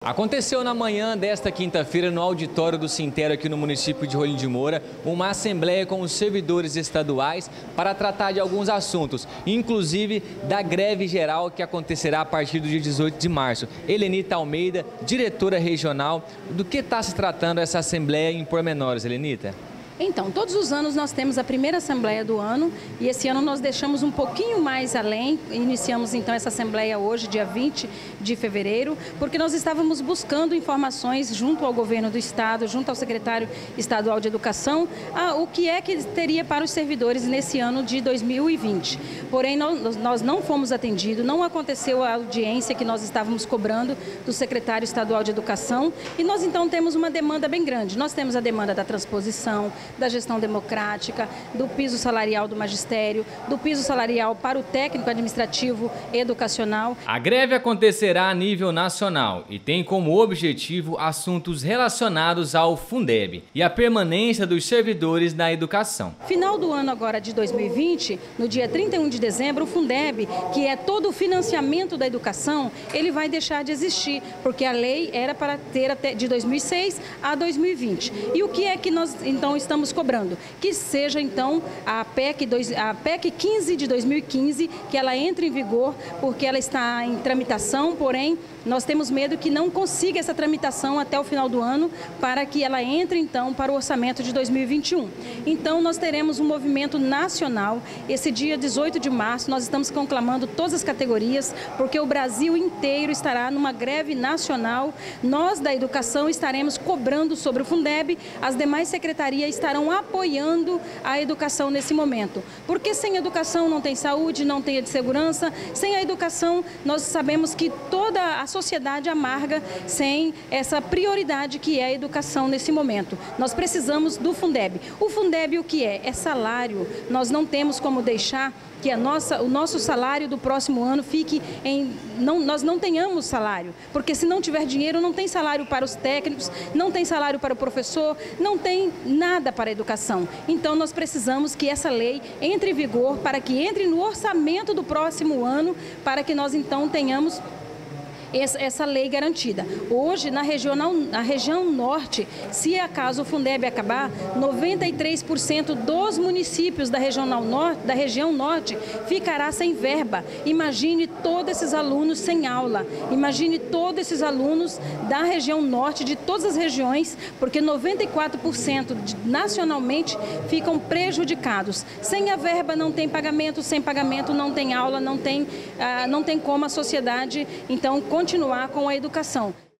Aconteceu na manhã desta quinta-feira no auditório do Sintero aqui no município de Rolim de Moura uma assembleia com os servidores estaduais para tratar de alguns assuntos, inclusive da greve geral que acontecerá a partir do dia 18 de março. Helenita Almeida, diretora regional, do que está se tratando essa assembleia em pormenores, Helenita? Então, todos os anos nós temos a primeira assembleia do ano e esse ano nós deixamos um pouquinho mais além, iniciamos então essa assembleia hoje, dia 20 de fevereiro, porque nós estávamos buscando informações junto ao governo do estado, junto ao secretário estadual de educação, o que é que teria para os servidores nesse ano de 2020. Porém, nós não fomos atendidos, não aconteceu a audiência que nós estávamos cobrando do secretário estadual de educação e nós então temos uma demanda bem grande. Nós temos a demanda da transposição, da gestão democrática, do piso salarial do magistério, do piso salarial para o técnico administrativo educacional. A greve acontecerá a nível nacional e tem como objetivo assuntos relacionados ao Fundeb e a permanência dos servidores na educação. Final do ano agora de 2020, no dia 31 de dezembro, o Fundeb, que é todo o financiamento da educação, ele vai deixar de existir, porque a lei era para ter até de 2006 a 2020. E o que é que nós então estamos cobrando? Que seja então a PEC 15 de 2015, que ela entre em vigor, porque ela está em tramitação, porém nós temos medo que não consiga essa tramitação até o final do ano, para que ela entre então para o orçamento de 2021. Então nós teremos um movimento nacional, esse dia 18 de março nós estamos conclamando todas as categorias, porque o Brasil inteiro estará numa greve nacional, nós da educação estaremos cobrando sobre o Fundeb, as demais secretarias estarão apoiando a educação nesse momento, porque sem educação não tem saúde, não tem segurança, sem a educação nós sabemos que toda a sociedade amarga sem essa prioridade que é a educação nesse momento. Nós precisamos do Fundeb. O Fundeb o que é? É salário. Nós não temos como deixar que o nosso salário do próximo ano fique em... nós não tenhamos salário, porque se não tiver dinheiro não tem salário para os técnicos, não tem salário para o professor, não tem nada para a educação. Então nós precisamos que essa lei entre em vigor para que entre no orçamento do próximo ano, para que nós então tenhamos essa lei garantida. Hoje, na região norte, se acaso o Fundeb acabar, 93% dos municípios da região norte ficará sem verba. Imagine todos esses alunos sem aula, imagine todos esses alunos da região norte, de todas as regiões, porque 94% nacionalmente ficam prejudicados. Sem a verba não tem pagamento, sem pagamento não tem aula, não tem como a sociedade, então, continuar com a educação.